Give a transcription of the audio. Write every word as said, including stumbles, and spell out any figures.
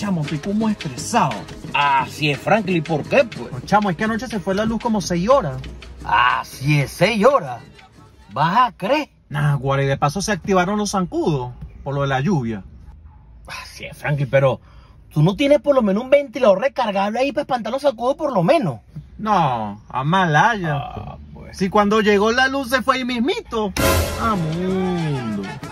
chamo, estoy como estresado. Así es, Franklin, ¿por qué, pues? No, chamo, es que anoche se fue la luz como seis horas. Así es, seis horas. ¿Vas a creer? Nah, guarda, y de paso se activaron los zancudos por lo de la lluvia. Así es, Franklin, pero tú no tienes por lo menos un ventilador recargable ahí para espantar los sacudos por lo menos. No, a Malaya. Ah, pues. Si cuando llegó la luz se fue ahí mismito. Ah, mundo.